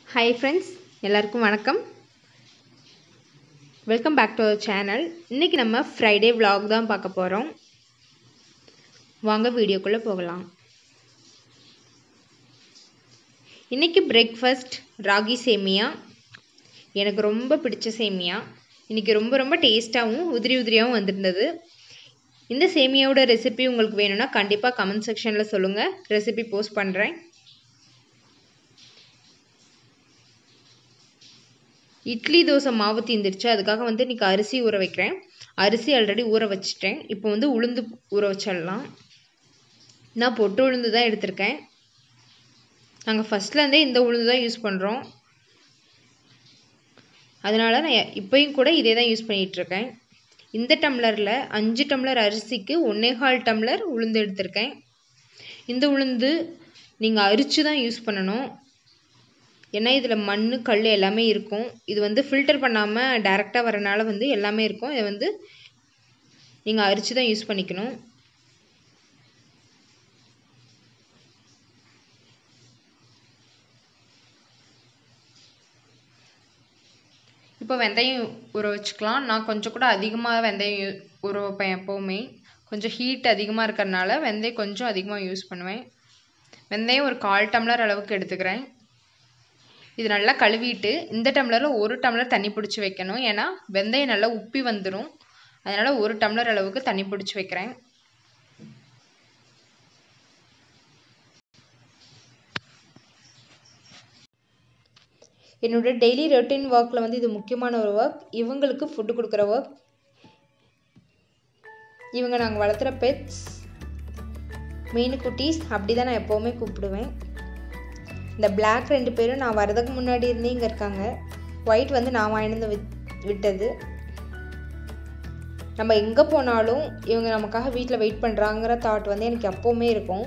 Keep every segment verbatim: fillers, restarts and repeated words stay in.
Hi friends, எல்லாருக்கும் வணக்கம். Welcome back to our channel. இன்னைக்கு நம்ம Friday vlog தான் பார்க்க போறோம். வாங்க வீடியோக்குள்ள போகலாம். இன்னைக்கு breakfast ராகி சேமியா. எனக்கு ரொம்ப பிடிச்ச சேமியா. இன்னைக்கு ரொம்ப ரொம்ப டேஸ்டாவும் உதிரி உதிரியாவும் வந்திருந்தது. இந்த சேமியாவோட ரெசிபி உங்களுக்கு வேணும்னா கண்டிப்பா கமெண்ட் செக்ஷன்ல சொல்லுங்க. ரெசிபி போஸ்ட் பண்றேன். இட்லி தோசை மாவு தீந்துருச்சு, அதுக்காக வந்து இன்னைக்கு அரிசி ஊற வைக்கிறேன். அரிசி ஆல்ரெடி ஊற வச்சிட்டேன். இப்போ வந்து உளுந்து ஊற வச்சிடலாம். நான் பொட்டு உளுந்து தான் எடுத்திருக்கேன். நாங்கள் ஃபர்ஸ்ட்லேருந்தே இந்த உளுந்து தான் யூஸ் பண்ணுறோம். அதனால நான் இப்போயும் கூட இதே தான் யூஸ் பண்ணிகிட்ருக்கேன். இந்த டம்ளரில் அஞ்சு டம்ளர் அரிசிக்கு ஒன்றே கால் டம்ளர் உளுந்து எடுத்திருக்கேன். இந்த உளுந்து நீங்கள் அரிச்சு தான் யூஸ் பண்ணணும். ஏன்னா இதில் மண் கல் எல்லாமே இருக்கும். இது வந்து ஃபில்டர் பண்ணாமல் டைரெக்டாக வரனால வந்து எல்லாமே இருக்கும். இதை வந்து நீங்கள் அரிச்சு தான் யூஸ் பண்ணிக்கணும். இப்போ வெந்தயம் ஊற வச்சுக்கலாம். நான் கொஞ்சம் கூட அதிகமாக வெந்தயம் ஊற வைப்பேன் எப்போவுமே. கொஞ்சம் ஹீட் அதிகமாக இருக்கிறதுனால வெந்தயம் கொஞ்சம் அதிகமாக யூஸ் பண்ணுவேன். வெந்தயம் ஒரு கால் டம்ளர் அளவுக்கு எடுத்துக்கிறேன். இது நல்லா கழுவிட்டு இந்த டம்ளரில் ஒரு டம்ளர் தண்ணி பிடிச்சி வைக்கணும். ஏன்னா வெந்தயம் நல்லா உப்பி வந்துடும். அதனால் ஒரு டம்ளர் அளவுக்கு தண்ணி பிடிச்சி வைக்கிறேன். என்னோட டெய்லி ரொட்டீன் ஒர்க்கில் வந்து இது முக்கியமான ஒரு ஒர்க். இவங்களுக்கு ஃபுட்டு கொடுக்குற ஒர்க். இவங்க நாங்கள் வளர்த்துற பெட்ஸ், மீனு குட்டீஸ் அப்படி தான் நான் எப்போவுமே கூப்பிடுவேன். இந்த பிளாக் ரெண்டு பேரும் நான் வரதுக்கு முன்னாடி இருந்தே இங்கே இருக்காங்க. ஒயிட் வந்து நான் வாங்கிட்டு விட்டது. நம்ம எங்கே போனாலும் இவங்க நமக்காக வீட்டில் வெயிட் பண்ணுறாங்கிற தாட் வந்து எனக்கு எப்போவுமே இருக்கும்.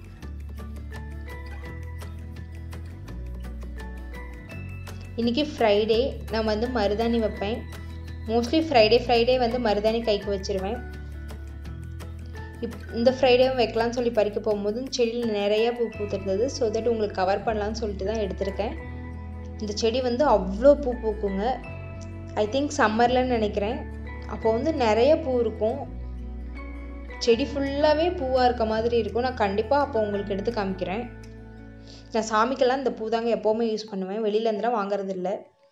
இன்றைக்கி ஃப்ரைடே. நான் வந்து மருதாணி வைப்பேன். மோஸ்ட்லி ஃப்ரைடே ஃப்ரைடே வந்து மருதாணி கைக்கு வச்சுருவேன். இப் இந்த ஃப்ரைடேவும் வைக்கலான்னு சொல்லி பறிக்க போகும்போது செடியில் நிறைய பூ பூத்துருந்தது. ஸோ தட் உங்களுக்கு கவர் பண்ணலான்னு சொல்லிட்டு தான் எடுத்திருக்கேன். இந்த செடி வந்து அவ்வளோ பூ பூக்குங்க. ஐ திங்க் சம்மர்லன்னு நினைக்கிறேன். அப்போ வந்து நிறைய பூ இருக்கும். செடி ஃபுல்லாகவே பூவாக இருக்க மாதிரி இருக்கும். நான் கண்டிப்பாக அப்போ உங்களுக்கு எடுத்து காமிக்கிறேன். நான் சாமிக்கெல்லாம் இந்த பூ தாங்க எப்போவுமே யூஸ் பண்ணுவேன். வெளியிலேருந்துலாம் வாங்குறது இல்லை.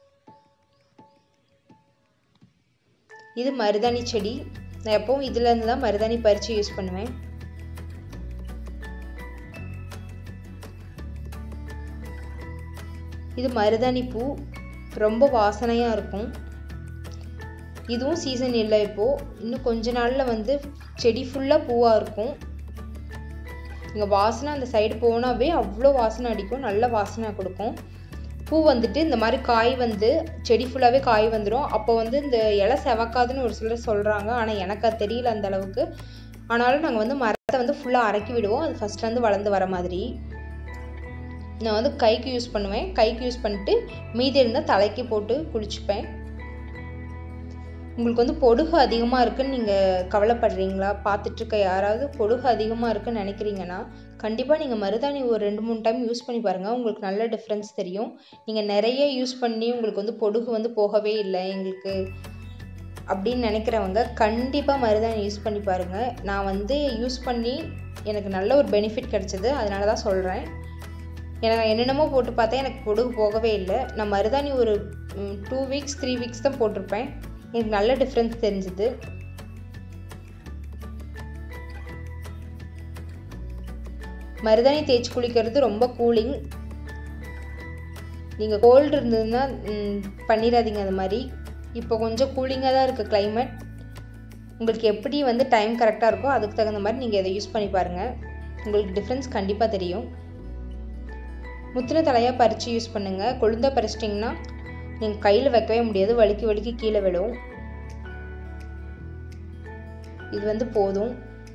இது மருதாணி செடி. நான் எப்பவும் இதுலேருந்து தான் மருதாணி பறித்து யூஸ் பண்ணுவேன். இது மருதாணி பூ ரொம்ப வாசனையாக இருக்கும். இதுவும் சீசன் இல்லை இப்போது. இன்னும் கொஞ்ச நாளில் வந்து செடி ஃபுல்லாக பூவாக இருக்கும். இங்கே வாசனை அந்த சைடு போனாவே அவ்வளோ வாசனை அடிக்கும். நல்ல வாசனை கொடுக்கும். பூ வந்துட்டு இந்த மாதிரி காய் வந்து செடி ஃபுல்லாகவே காய் வந்துடும். அப்போ வந்து இந்த இலை செவக்காதுன்னு ஒரு சிலர் சொல்கிறாங்க. ஆனால் எனக்கு அது தெரியல அந்த அளவுக்கு. ஆனாலும் நாங்கள் வந்து மரத்தை வந்து ஃபுல்லாக அரைக்கி விடுவோம். அது ஃபஸ்ட்லேருந்து வளர்ந்து வர மாதிரி. நான் வந்து கைக்கு யூஸ் பண்ணுவேன். கைக்கு யூஸ் பண்ணிட்டு மீதி இருந்தால் தலைக்கு போட்டு குளிச்சுப்பேன். உங்களுக்கு வந்து பொடுகு அதிகமாக இருக்குதுன்னு நீங்கள் கவலைப்படுறீங்களா? பார்த்துட்ருக்க யாராவது பொடுகு அதிகமாக இருக்குதுன்னு நினைக்கிறீங்கன்னா கண்டிப்பாக நீங்கள் மருதாணி ஒரு ரெண்டு மூணு டைம் யூஸ் பண்ணி பாருங்கள். உங்களுக்கு நல்ல டிஃப்ரென்ஸ் தெரியும். நீங்கள் நிறைய யூஸ் பண்ணி உங்களுக்கு வந்து பொடுகு வந்து போகவே இல்லை எங்களுக்கு அப்படின்னு நினைக்கிறவங்க கண்டிப்பாக மருதாணி யூஸ் பண்ணி பாருங்கள். நான் வந்து யூஸ் பண்ணி எனக்கு நல்ல ஒரு பெனிஃபிட் கிடச்சிது. அதனால தான் சொல்கிறேன். எனக்கு என்னென்னமோ போட்டு பார்த்தேன், எனக்கு பொடுகு போகவே இல்லை. நான் மருதாணி ஒரு டூ வீக்ஸ் த்ரீ வீக்ஸ் தான் போட்டிருப்பேன். எனக்கு நல்ல டிஃப்ரென்ஸ் தெரிஞ்சுது. மருதாணி தேய்ச்சி குளிக்கிறது ரொம்ப கூலிங். நீங்கள் கோல்டு இருந்ததுன்னா பண்ணிடாதீங்க அது மாதிரி. இப்போ கொஞ்சம் கூலிங்காக தான் இருக்குது கிளைமேட். உங்களுக்கு எப்படி வந்து டைம் கரெக்டாக இருக்கோ அதுக்கு தகுந்த மாதிரி நீங்கள் இதை யூஸ் பண்ணி பாருங்கள். உங்களுக்கு டிஃப்ரென்ஸ் கண்டிப்பாக தெரியும். முத்தின தலையாக பறித்து யூஸ் பண்ணுங்கள். கொழுந்தாக பறிச்சிட்டிங்கன்னா நீங்கள் கையில் வைக்கவே முடியாது. வலிக்கி வலிக்கி கீழே விடும். இது வந்து போதும்.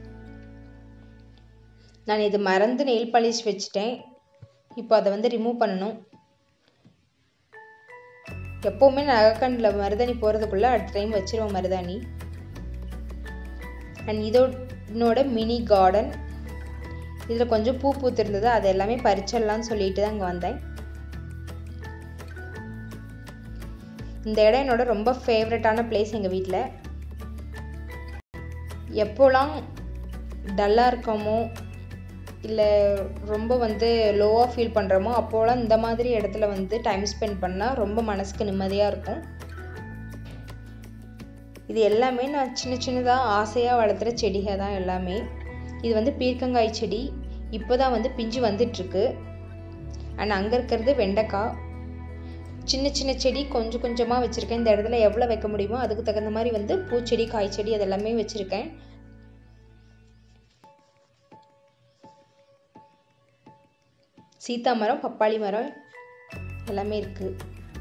நான் இது மறந்து நெயில் பாலிஷ் வச்சுட்டேன். இப்போ அதை வந்து ரிமூவ் பண்ணணும். எப்போவுமே நகைக்கண்ணில் மருதாணி போகிறதுக்குள்ளே அடுத்த டைம் வச்சிருவோம் மருதாணி. அண்ட் இதோட மினி கார்டன். இதில் கொஞ்சம் பூ பூத்திருந்தது. அது எல்லாமே பறிச்சிடலான்னு சொல்லிட்டு தான் இங்கே வந்தேன். இந்த இடம் என்னோட ரொம்ப ஃபேவரட்டான பிளேஸ் எங்கள் வீட்டில். எப்போலாம் டல்லாக இருக்கமோ இல்லை ரொம்ப வந்து லோவாக ஃபீல் பண்ணுறோமோ அப்போலாம் இந்த மாதிரி இடத்துல வந்து டைம் ஸ்பெண்ட் பண்ணால் ரொம்ப மனசுக்கு நிம்மதியாக இருக்கும். இது எல்லாமே நான் சின்ன சின்னதாக ஆசையாக வளர்த்துற செடிகள் தான் எல்லாமே. இது வந்து பீர்க்கங்காய் செடி, இப்போ தான் வந்து பிஞ்சு வந்துட்டுருக்கு. அண்ட் அங்கே இருக்கிறது வெண்டைக்காய். சின்ன சின்ன செடி கொஞ்சம் கொஞ்சமாக வச்சுருக்கேன். இந்த இடத்துல எவ்வளோ வைக்க முடியுமோ அதுக்கு தகுந்த மாதிரி வந்து பூச்செடி காய்ச்செடி அதெல்லாமே வச்சுருக்கேன். சீத்தா மரம், பப்பாளி மரம் எல்லாமே இருக்குது.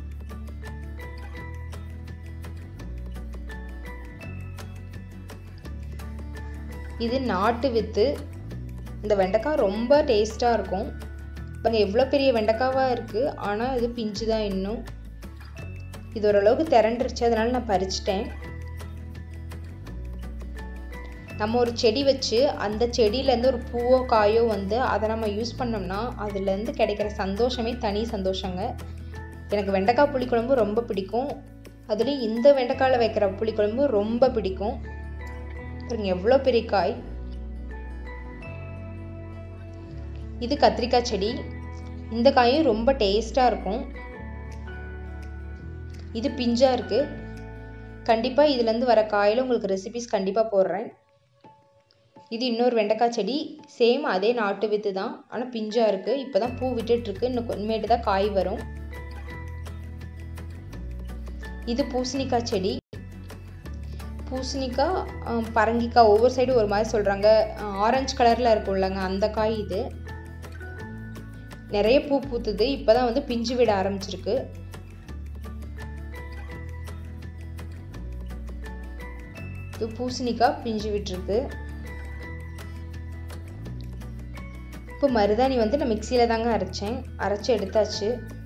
இது நாட்டு வித்து. இந்த வெண்டைக்காய் ரொம்ப டேஸ்ட்டாக இருக்கும். இப்போ எவ்வளோ பெரிய வெண்டைக்காவாக இருக்குது, ஆனால் இது பிஞ்சு தான் இன்னும். இது ஓரளவுக்கு திரண்டுருச்சு, அதனால் நான் பறிச்சிட்டேன். நம்ம ஒரு செடி வச்சு அந்த செடியிலேருந்து ஒரு பூவோ காயோ வந்து அதை நம்ம யூஸ் பண்ணோம்னா அதுலேருந்து கிடைக்கிற சந்தோஷமே தனி சந்தோஷங்க. எனக்கு வெண்டைக்காய் புளிக்குழம்பு ரொம்ப பிடிக்கும். அதுலேயும் இந்த வெண்டைக்காயில் வைக்கிற புளிக்குழம்பு ரொம்ப பிடிக்கும். பாருங்க எவ்வளோ பெரிய காய். இது கத்திரிக்காய் செடி. இந்த காயும் ரொம்ப டேஸ்ட்டாக இருக்கும். இது பிஞ்சாக இருக்குது. கண்டிப்பாக இதுலேருந்து வர காயில் உங்களுக்கு ரெசிபிஸ் கண்டிப்பாக போடுறேன். இது இன்னொரு வெண்டைக்காய் செடி, சேம் அதே நாட்டு வித்து தான், ஆனால் பிஞ்சாக இருக்குது. இப்போ தான் பூ விட்டுட்டுருக்கு, இன்னும் கொஞ்சமேட்டு தான் காய் வரும். இது பூசணிக்காய் செடி. பூசணிக்காய், பரங்கிக்காய் ஒவ்வொரு சைடு ஒரு மாதிரி சொல்கிறாங்க. ஆரஞ்சு கலரில் இருக்கும்லங்க அந்த காய். இது நிறைய பூ பூத்துது, இப்போ தான் வந்து பிஞ்சு விட ஆரம்பிச்சிருக்கு. இது பூசணிக்காய் பிஞ்சு விட்டுருக்கு. இப்போ மருதாணி வந்து நான் மிக்சியில் தாங்க அரைச்சேன். அரைச்சி எடுத்தாச்சு.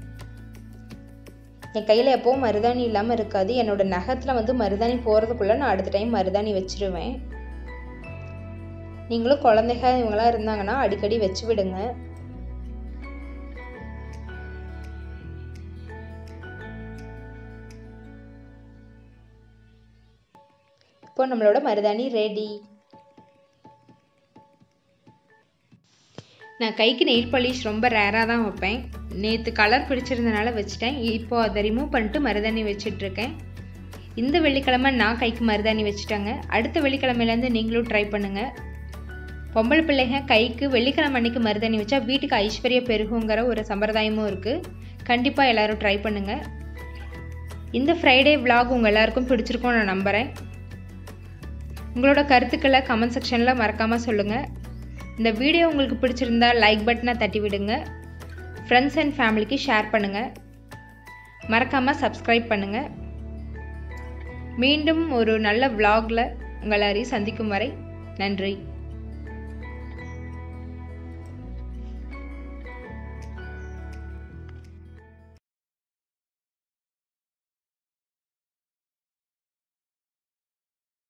என் கையில் எப்போவும் மருதாணி இல்லாமல் இருக்காது. என்னோட நகத்தில் வந்து மருதாணி போகிறதுக்குள்ளே நான் அடுத்த டைம் மருதாணி வச்சிருவேன். நீங்களும் குழந்தைங்க இவங்களாம் இருந்தாங்கன்னா அடிக்கடி வச்சு விடுங்க. இப்போ நம்மளோட மருதாணி ரெடி. நான் கைக்கு நெயில் பாலிஷ் ரொம்ப ரேராக தான் வைப்பேன். நேற்று கலர் பிடிச்சிருந்தனால வச்சுட்டேன். இப்போ அதை ரிமூவ் பண்ணிட்டு மருதாணி வச்சிட்ருக்கேன். இந்த வெள்ளிக்கிழமை நான் கைக்கு மருதாணி வச்சுட்டாங்க. அடுத்த வெள்ளிக்கிழமையிலேருந்து நீங்களும் ட்ரை பண்ணுங்கள். பொம்பளை பிள்ளைங்க கைக்கு வெள்ளிக்கிழமை அன்றைக்கி மருதாணி வச்சா வீட்டுக்கு ஐஸ்வர்ய பெருகுங்கிற ஒரு சம்பிரதாயமும் இருக்குது. கண்டிப்பாக எல்லோரும் ட்ரை பண்ணுங்கள். இந்த ஃப்ரைடே விலாக் உங்கள் எல்லாருக்கும் பிடிச்சிருக்கும்னு நான் நம்புகிறேன். உங்களோட கருத்துக்களை கமெண்ட் செக்ஷனில் மறக்காமல் சொல்லுங்கள். இந்த வீடியோ உங்களுக்கு பிடிச்சிருந்தா லைக் பட்டனை தட்டி விடுங்க. ஃப்ரெண்ட்ஸ் அண்ட் ஃபேமிலிக்கு ஷேர் பண்ணுங்கள். மறக்காமல் சப்ஸ்கிரைப் பண்ணுங்கள். மீண்டும் ஒரு நல்ல விலாகில் உங்கள் எல்லாரையும் சந்திக்கும் வரை நன்றி.